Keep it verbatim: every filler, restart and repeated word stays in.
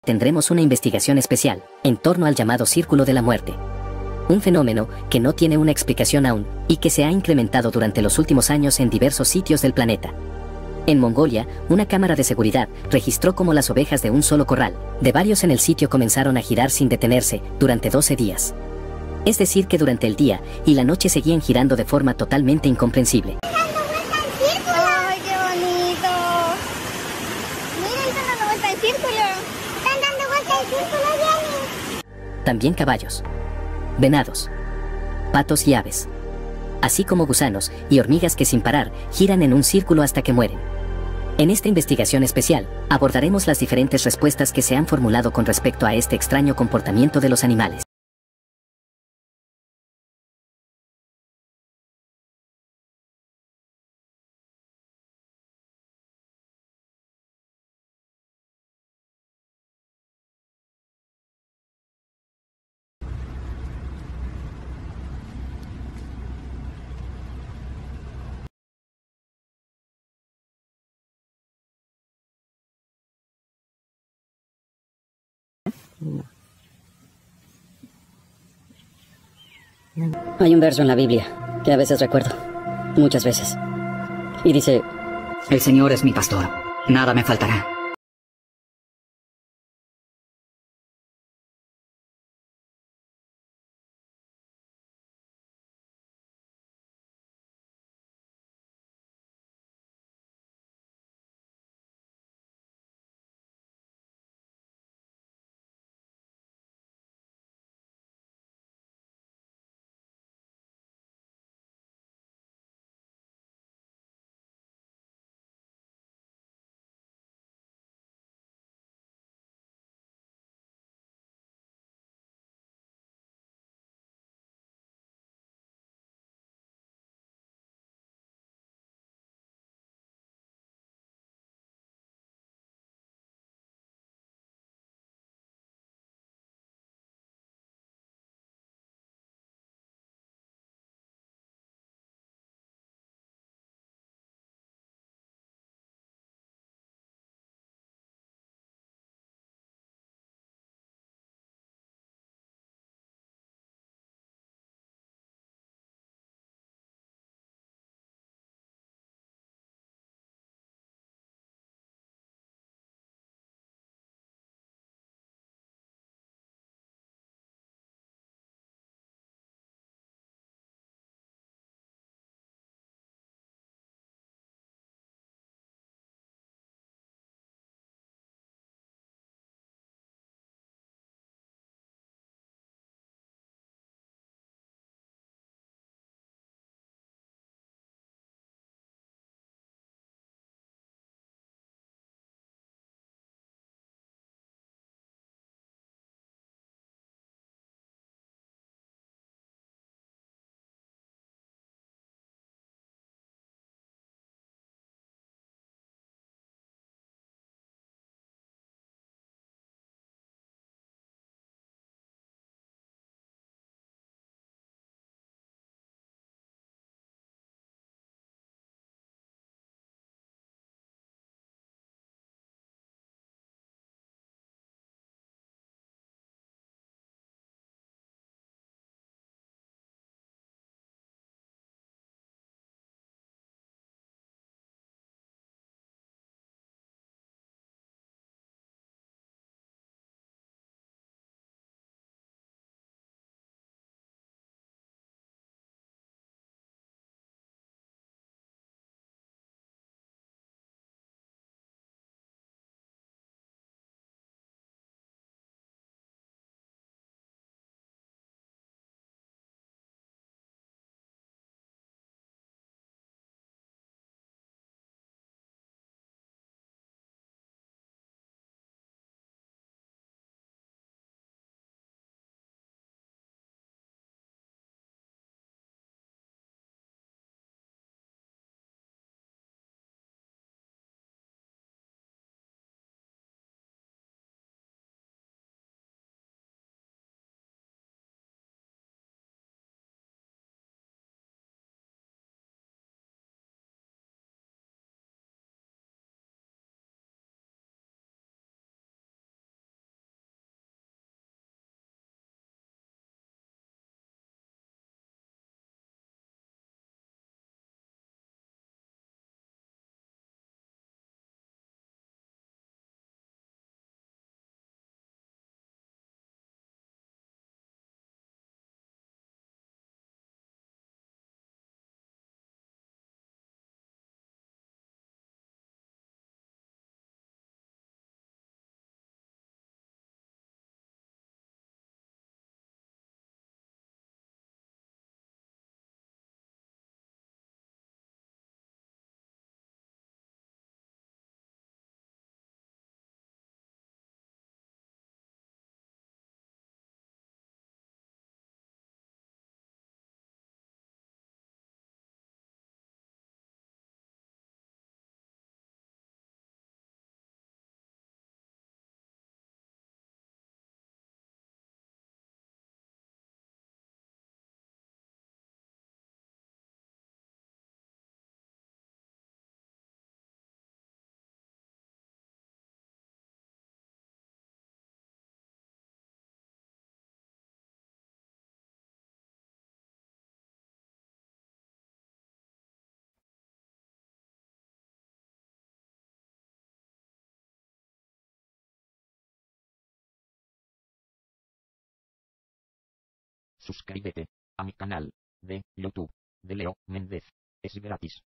tendremos una investigación especial en torno al llamado Círculo de la Muerte. Un fenómeno que no tiene una explicación aún y que se ha incrementado durante los últimos años en diversos sitios del planeta. En Mongolia, una cámara de seguridad registró cómo las ovejas de un solo corral, de varios en el sitio, comenzaron a girar sin detenerse durante doce días. Es decir, que durante el día y la noche seguían girando de forma totalmente incomprensible. ¡Ay, qué bonito! Mira, están dando vuelta en círculo. Están dando vuelta en círculo, Jenny. También caballos, venados, patos y aves, así como gusanos y hormigas que sin parar giran en un círculo hasta que mueren. En esta investigación especial, abordaremos las diferentes respuestas que se han formulado con respecto a este extraño comportamiento de los animales. Hay un verso en la Biblia que a veces recuerdo, muchas veces, y dice: El Señor es mi pastor, nada me faltará. Suscríbete a mi canal de YouTube de Leo Méndez. Es gratis.